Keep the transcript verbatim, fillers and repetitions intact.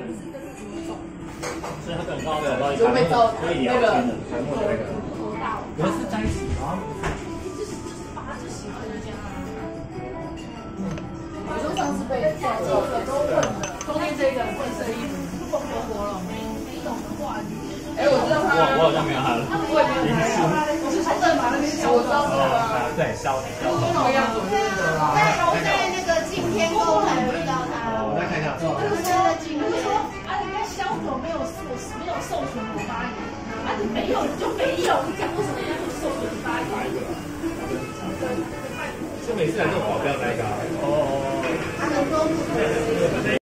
所以他可能刚好找到一个可以聊天的台幕的那个。可是在一起吗？ 就是就是把他就喜欢人家啊。我说上次被抓走了都问了，中间这个会色衣服不活活了，没没懂的话，哎，我知道他， 我我好像没有他了。 我也没有他，我是从正马那边消的。 对，消消。 同样左右的啦。 我在那个镜天沟还有遇到他。 我再看一下。 我就说，我就说，啊，人家消总没有授没有授权我发言，啊，你没有你就没有，你讲为什么人家会授权你发言？哪一个？就每次来这种保镖那个。哦。他很多。